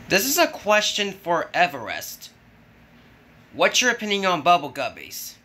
This is a question for Everest. What's your opinion on bubble guppies?